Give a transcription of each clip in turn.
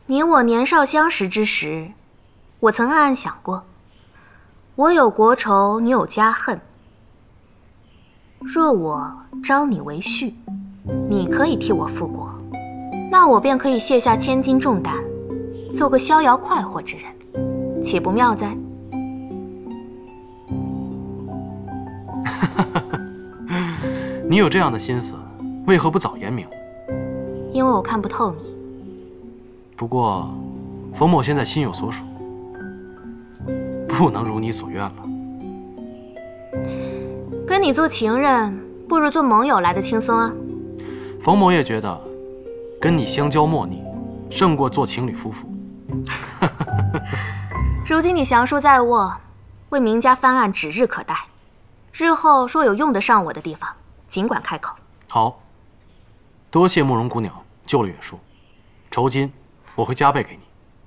你我年少相识之时，我曾暗暗想过，我有国仇，你有家恨。若我招你为婿，你可以替我复国，那我便可以卸下千斤重担，做个逍遥快活之人，岂不妙哉？ 你有这样的心思，为何不早言明？ 因为我看不透你。 不过，冯某现在心有所属，不能如你所愿了。 跟你做情人，不如做盟友来的轻松啊。 冯某也觉得，跟你相交莫逆，胜过做情侣夫妇。 如今你降书在握，为明家翻案指日可待。日后若有用得上我的地方，尽管开口。 好，多谢慕容姑娘救了远叔，酬金我会加倍给你。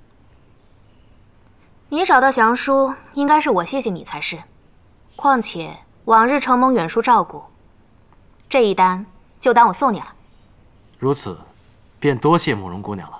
你找到降书，应该是我谢谢你才是。况且往日承蒙远叔照顾，这一单就当我送你了。 如此，便多谢慕容姑娘了。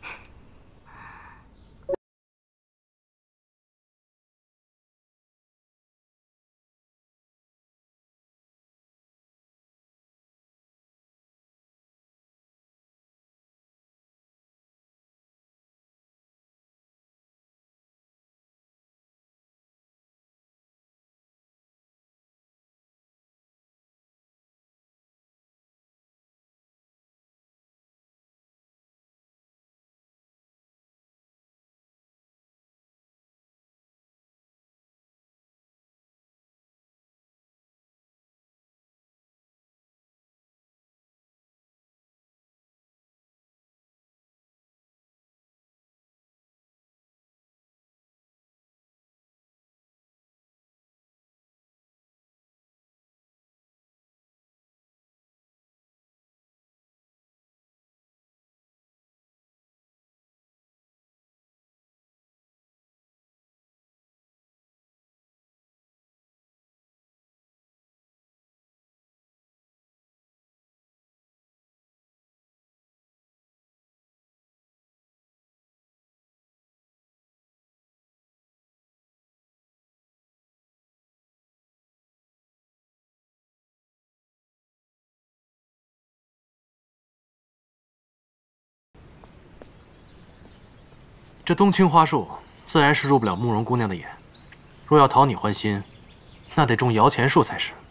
这冬青花树自然是入不了慕容姑娘的眼，若要讨你欢心，那得种摇钱树才是。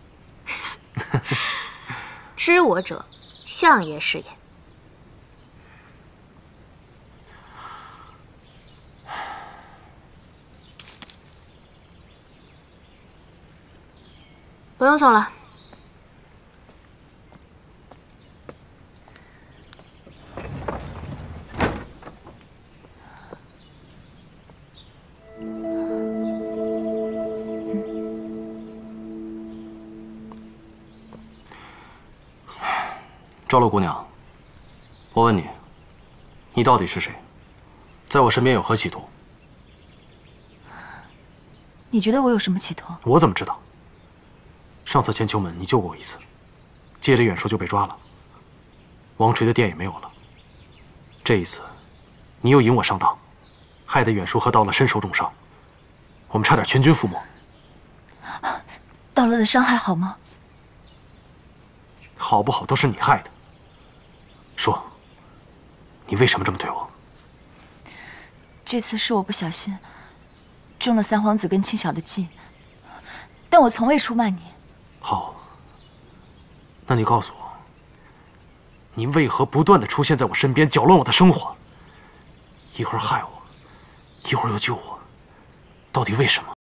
知我者，相爷是也。不用送了。 赵洛姑娘，我问你，你到底是谁？在我身边有何企图？ 你觉得我有什么企图？ 我怎么知道？上次千秋门你救过我一次，接着远叔就被抓了，王垂的店也没有了。这一次，你又引我上当，害得远叔和道乐身受重伤，我们差点全军覆没。 道乐的伤还好吗？ 好不好都是你害的。说，你为什么这么对我？ 这次是我不小心中了三皇子跟青晓的计，但我从未出卖你。 好，那你告诉我，你为何不断的出现在我身边，搅乱我的生活？一会儿害我，一会儿又救我，到底为什么？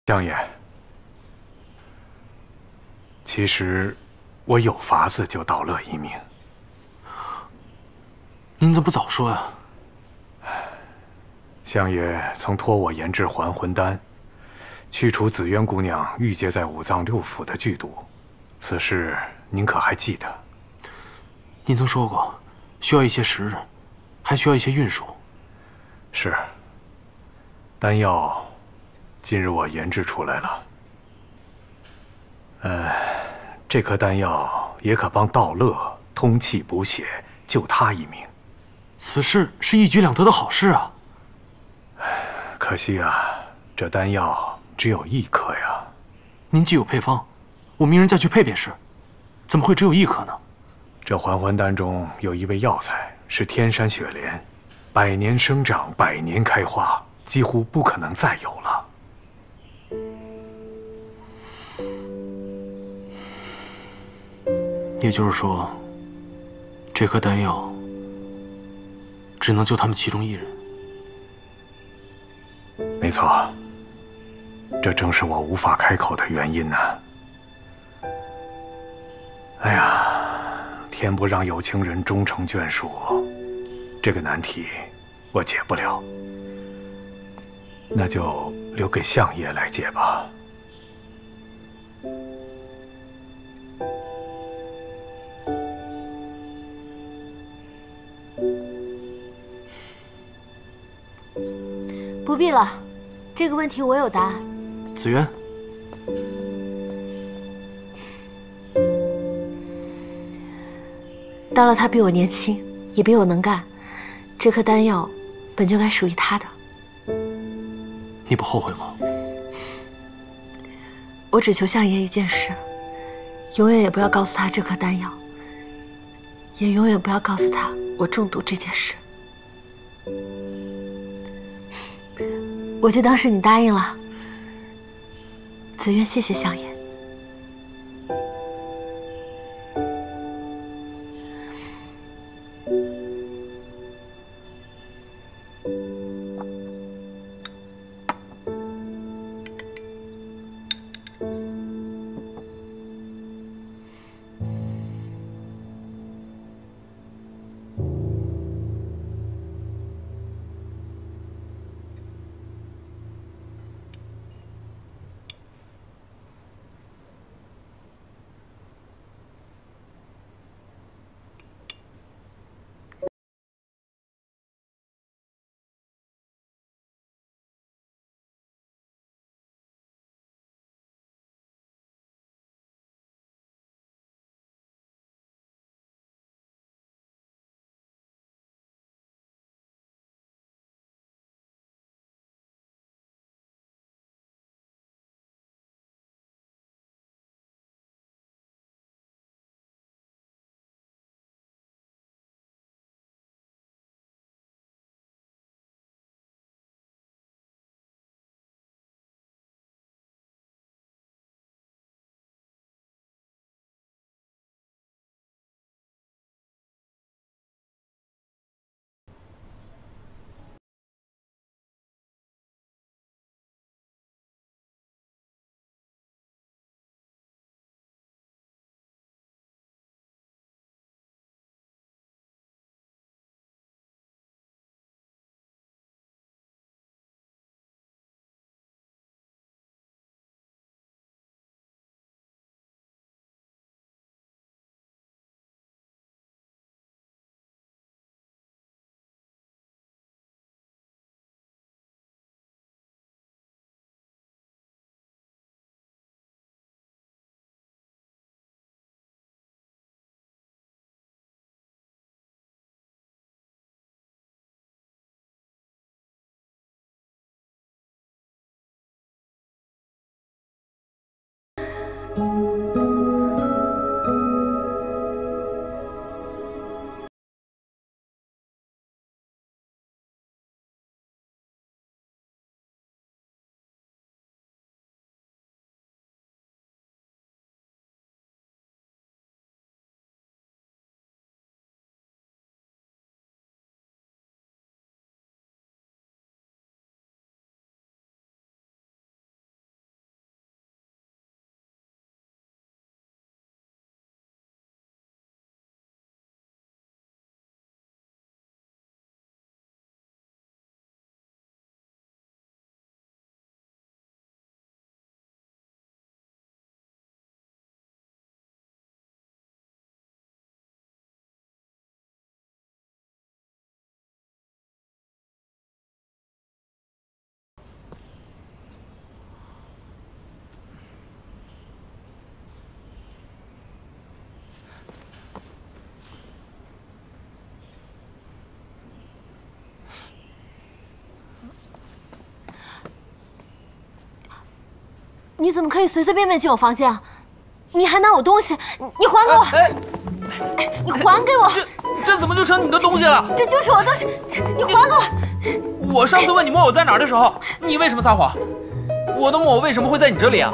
相爷，其实我有法子救道乐一命。 您怎么不早说呀？ 相爷曾托我研制还魂丹，去除紫渊姑娘郁结在五脏六腑的剧毒，此事您可还记得？ 您曾说过，需要一些时日，还需要一些运输。 是。丹药，今日我研制出来了。这颗丹药也可帮道乐通气补血，救他一命。 此事是一举两得的好事啊！ 可惜啊，这丹药只有1颗呀。 您既有配方，我命人再去配便是。怎么会只有1颗呢？ 这还魂丹中有一味药材是天山雪莲，100年生长，100年开花，几乎不可能再有了。 也就是说，这颗丹药只能救他们其中1人。 没错，这正是我无法开口的原因呢。哎呀，天不让有情人终成眷属，这个难题我解不了，那就留给相爷来解吧。 不必了，这个问题我有答案。 紫渊， 道乐他比我年轻，也比我能干，这颗丹药本就该属于他的。 你不后悔吗？ 我只求相爷一件事，永远也不要告诉他这颗丹药，也永远不要告诉他我中毒这件事。我就当是你答应了。紫渊，谢谢相爷。 你怎么可以随随便便进我房间啊？你还拿我东西，你还给我！你还给我！ 这怎么就成你的东西了？ 这就是我的东西，你还给我！ 我上次问你木偶在哪儿的时候，你为什么撒谎？我的木偶为什么会在你这里啊？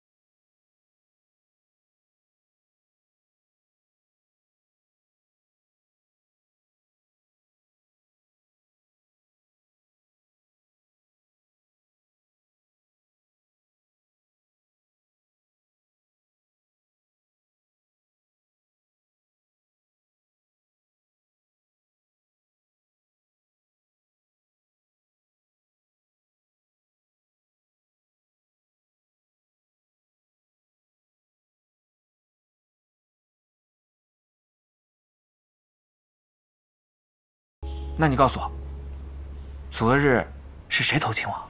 那你告诉我，昨日是谁偷亲我？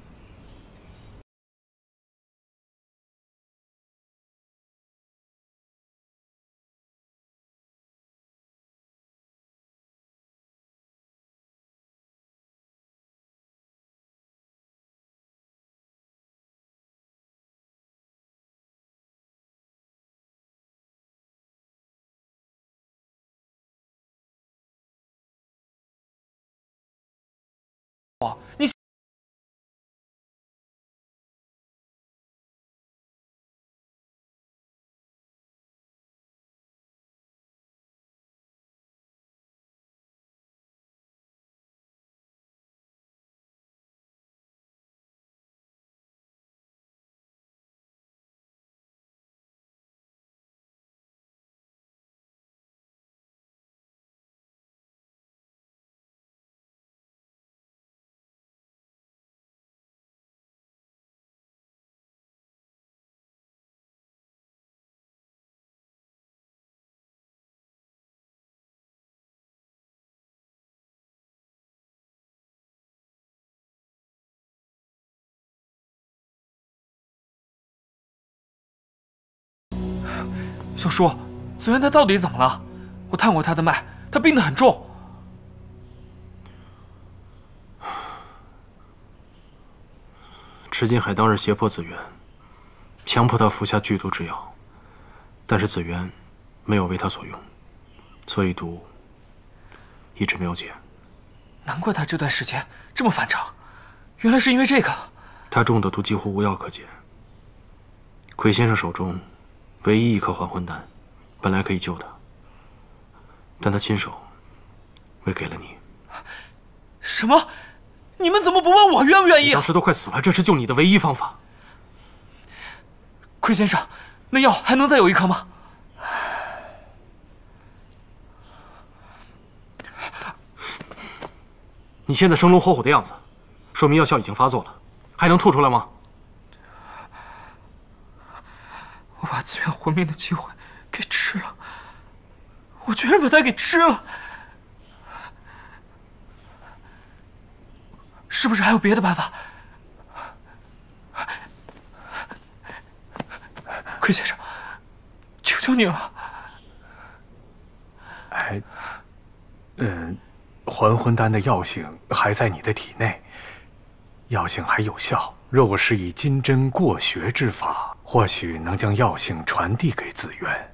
你小叔，子渊他到底怎么了？我探过他的脉，他病得很重。 池金海当日胁迫子渊，强迫他服下剧毒之药，但是子渊没有为他所用，所以毒一直没有解。 难怪他这段时间这么反常，原来是因为这个。 他中的毒几乎无药可解。魁先生手中唯一一颗还魂丹，本来可以救他，但他亲手喂给了你。 什么？你们怎么不问我愿不愿意？ 当时都快死了，这是救你的唯一方法。 魁先生，那药还能再有一颗吗？ 你现在生龙活虎的样子，说明药效已经发作了，还能吐出来吗？ 我把子渊活命的机会给吃了，我居然把他给吃了，是不是还有别的办法？魁先生，求求你了。 还魂丹的药性还在你的体内，药性还有效。若我施以金针过穴之法，或许能将药性传递给子渊。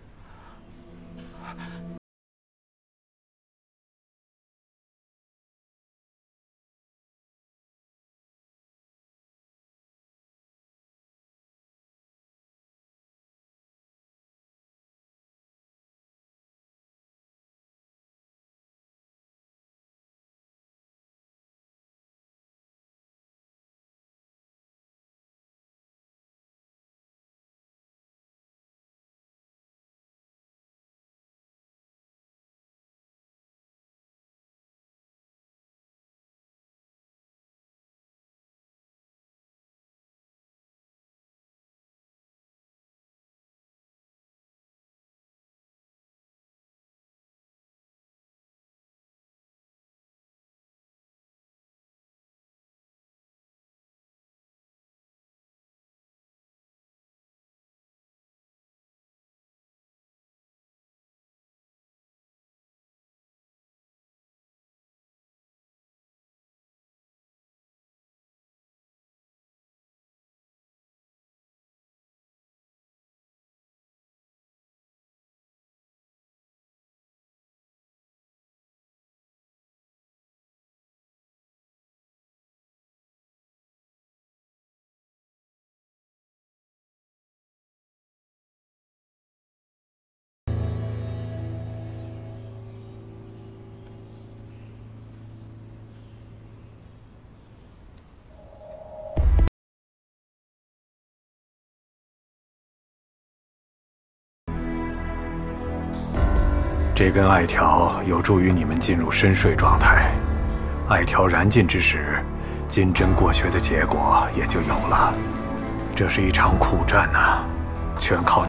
这根艾条有助于你们进入深睡状态。艾条燃尽之时，金针过穴的结果也就有了。这是一场苦战呐，全靠。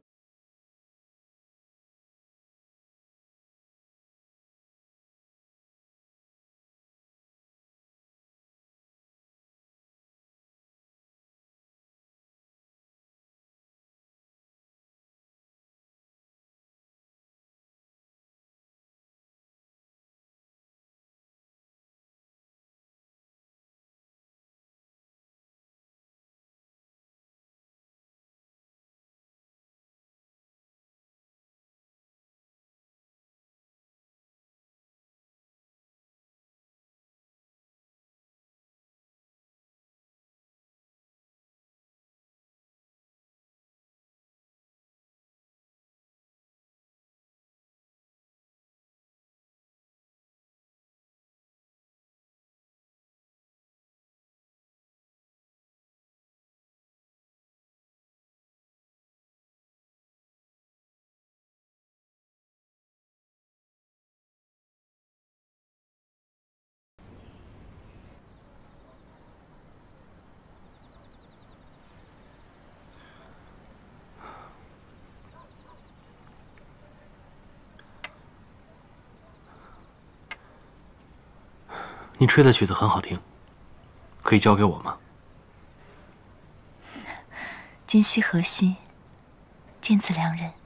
你吹的曲子很好听，可以教给我吗？ 今夕何夕，见此良人。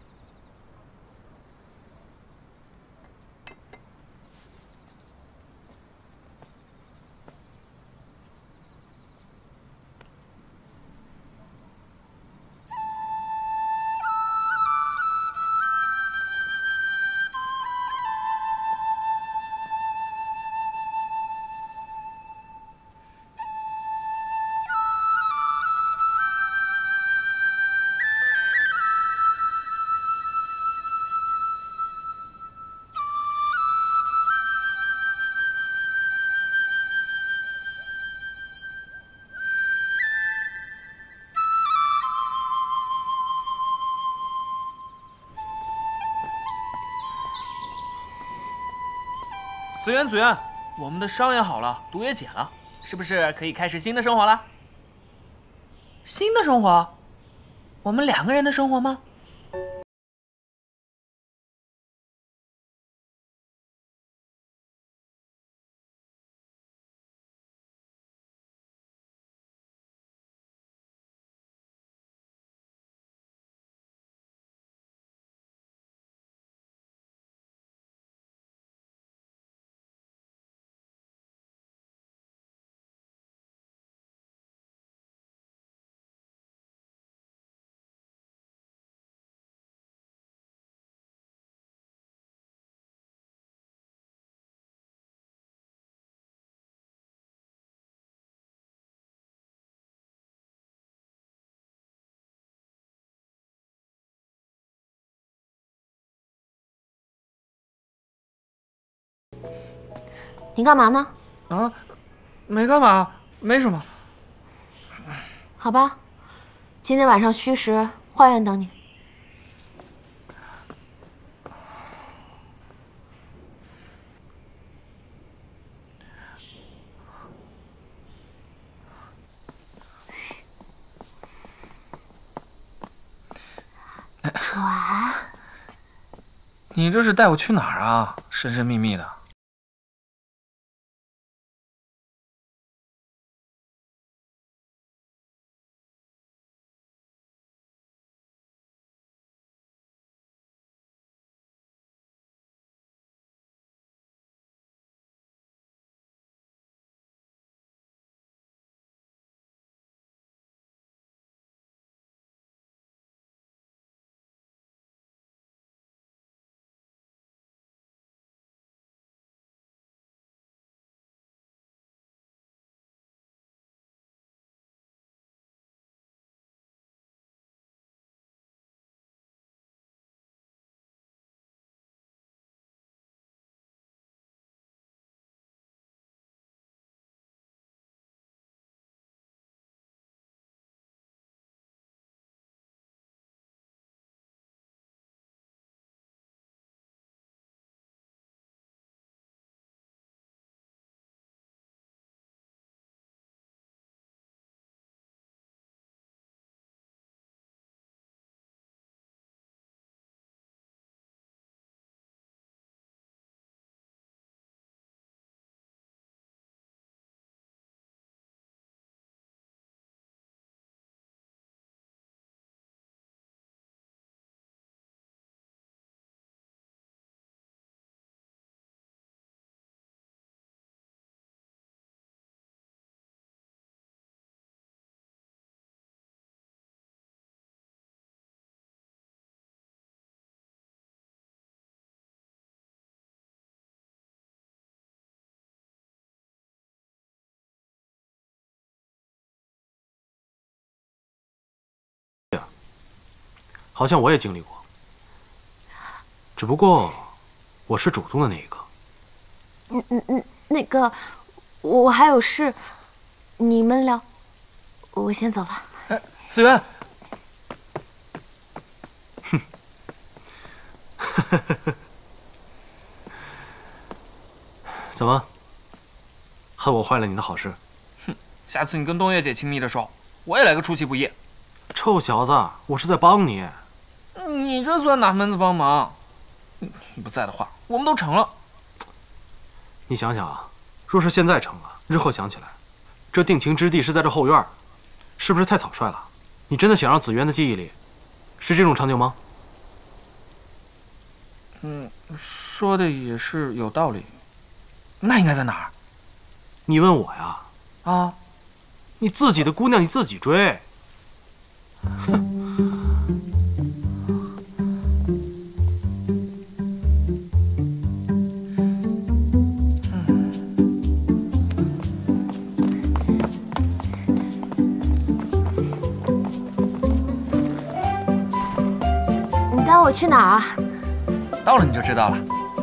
子源，我们的伤也好了，毒也解了，是不是可以开始新的生活了？新的生活？我们2个人的生活吗？ 你干嘛呢？ 啊，没干嘛，没什么。 好吧，今天晚上戌时花园等你。 爽。你这是带我去哪儿啊？神神秘秘的。 好像我也经历过，只不过我是主动的那一个。 那个，我还有事，你们聊，我先走了。 哎，思源， 怎么？恨我坏了你的好事？ 哼，下次你跟冬月姐亲密的时候，我也来个出其不意。 臭小子，我是在帮你。 你这算哪门子帮忙？你不在的话，我们都成了。 你想想啊，若是现在成了，日后想起来，这定情之地是在这后院，是不是太草率了？你真的想让紫渊的记忆里是这种场景吗？ 说的也是有道理。那应该在哪儿？ 你问我呀？ 啊， 你自己的姑娘你自己追。 你带我去哪儿啊？ 到了你就知道了。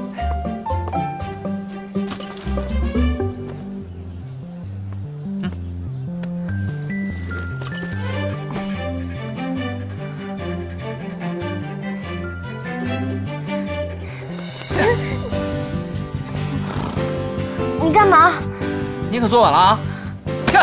你干嘛？ 你可坐稳了啊！去。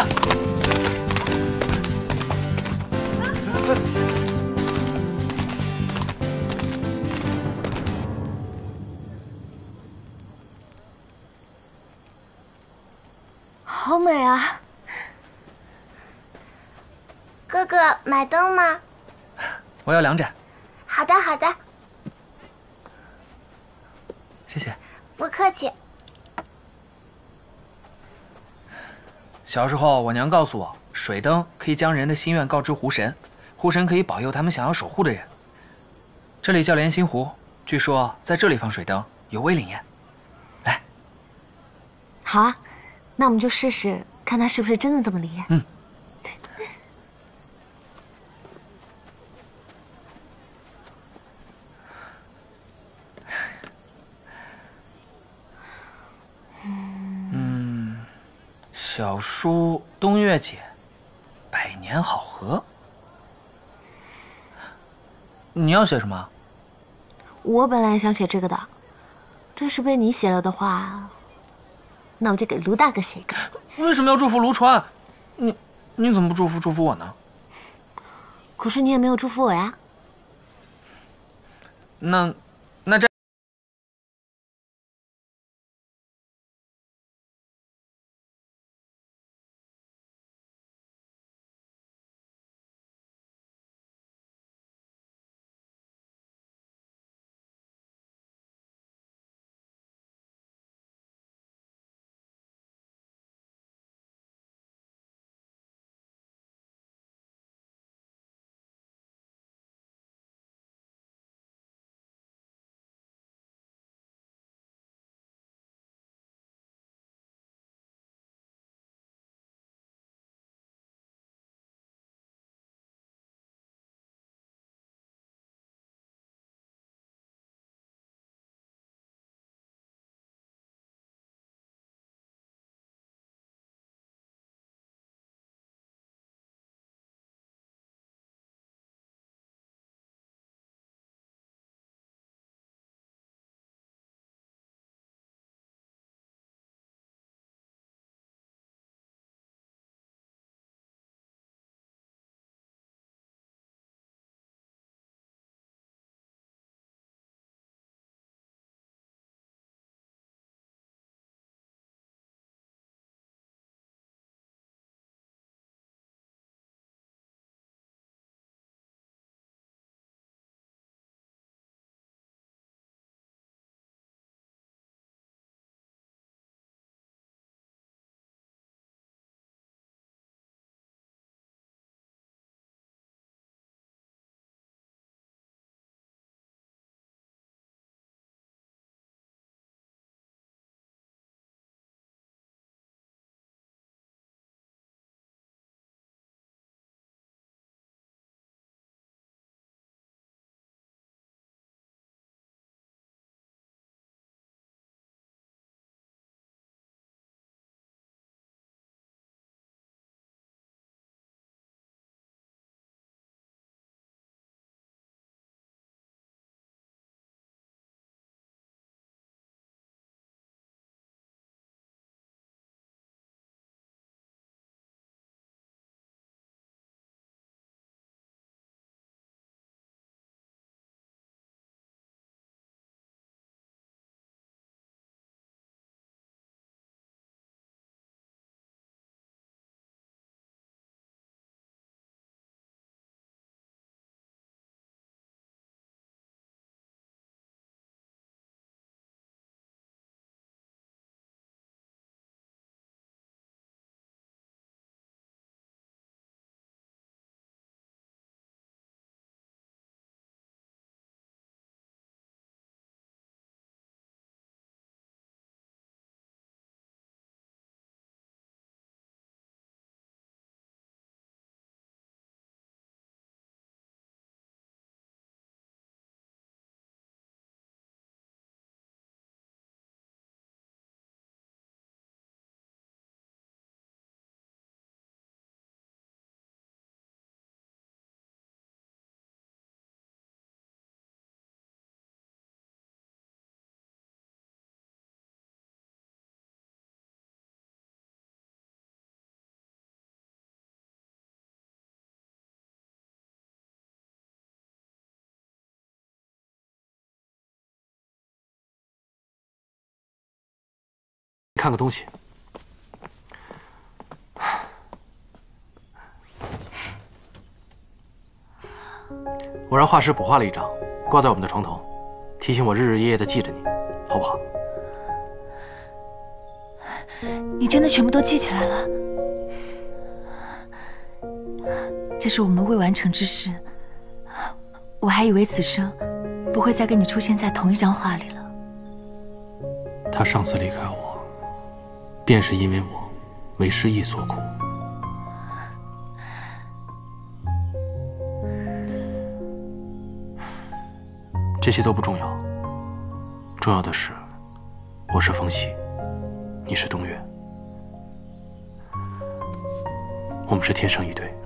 好美啊！ 哥哥，买灯吗？ 我要2盏。 好的，好的， 谢谢。 不客气。 小时候，我娘告诉我，水灯可以将人的心愿告知湖神，湖神可以保佑他们想要守护的人。这里叫莲心湖，据说在这里放水灯有威灵验。来， 好啊，那我们就试试，看他是不是真的这么灵验。小书冬月姐，百年好合。你要写什么？ 我本来想写这个的，这是被你写了的话，那我就给卢大哥写一个。 为什么要祝福卢川？你怎么不祝福我呢？ 可是你也没有祝福我呀。 那看个东西。我让画师补画了一张，挂在我们的床头，提醒我日日夜夜的记着你，好不好？ 你真的全部都记起来了？这是我们未完成之事，我还以为此生不会再跟你出现在同一张画里了。 他上次离开我，便是因为我为失忆所苦。这些都不重要，重要的是，我是风息，你是东岳，我们是天生一对。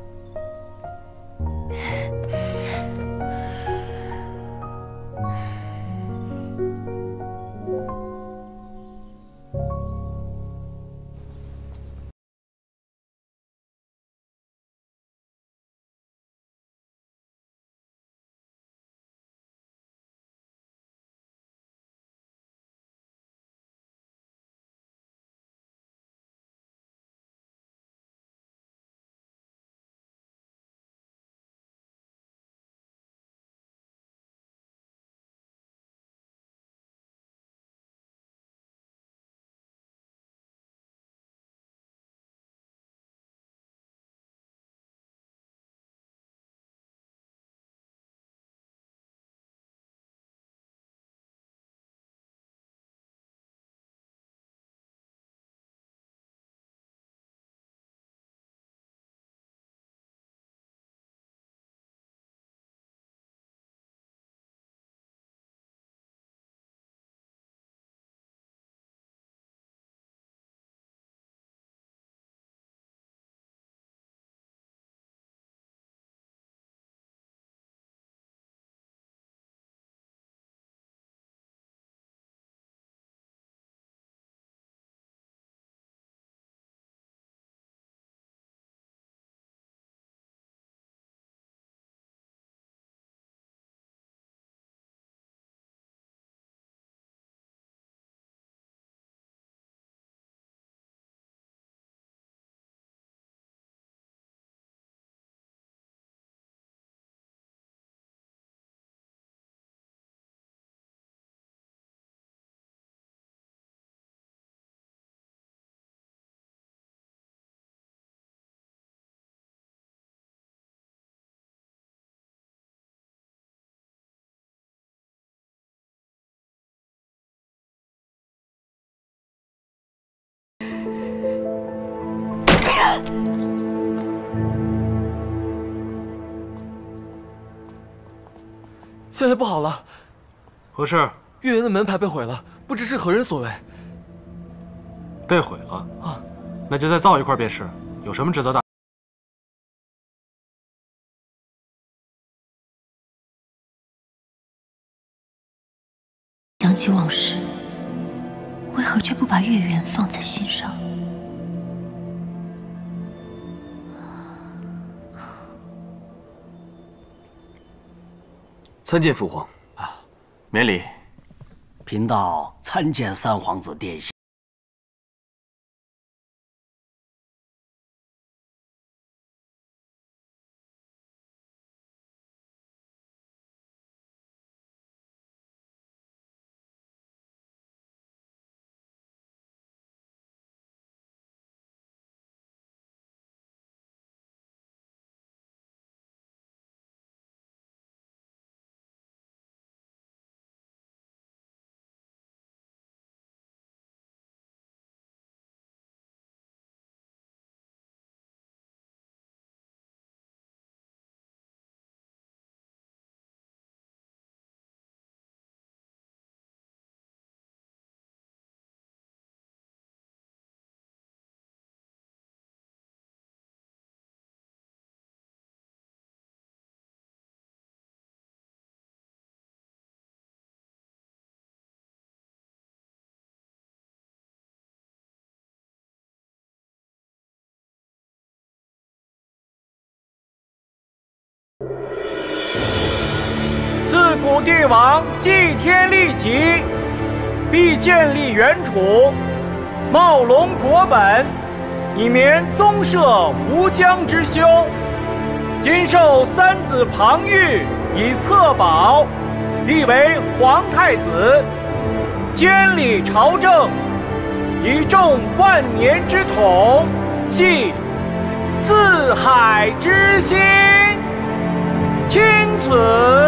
相爷不好了， 何事？ 月圆的门牌被毁了，不知是何人所为。 被毁了啊？那就再造一块便是，有什么值得大？ 想起往事，为何却不把月圆放在心上？ 参见父皇。啊，免礼。贫道参见三皇子殿下。 自古帝王祭天立己，必建立原主， 茂隆国本，以免宗社无疆之休。今授三子庞昱以策宝，立为皇太子，监理朝政，以重万年之统，系四海之心。钦此。